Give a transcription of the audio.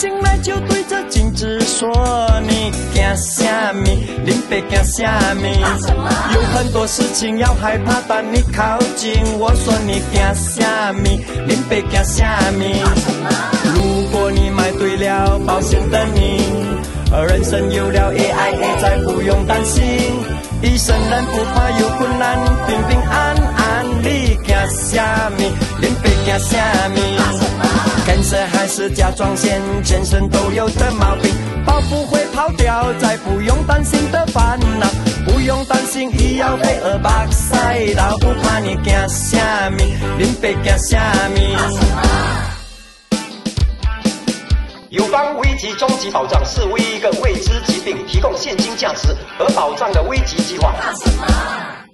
醒来就对着镜子说：你惊啥咪？林北惊啥咪？有很多事情要害怕，但你靠近我说你惊啥咪？林北惊啥咪？如果你买对了保险的你，人生有了 AIA 再不用担心，一生人不怕有困难，平平安安。你惊啥咪？林北惊啥咪？cancer 还是甲状腺，全身都有的毛病，保不会跑掉，再不用担心的烦恼，不用担心医药费200塞到，不怕你惊啥咪？林北惊啥咪？ 友邦危急终极保障是为一个未知疾病提供现金价值而保障的危急计划。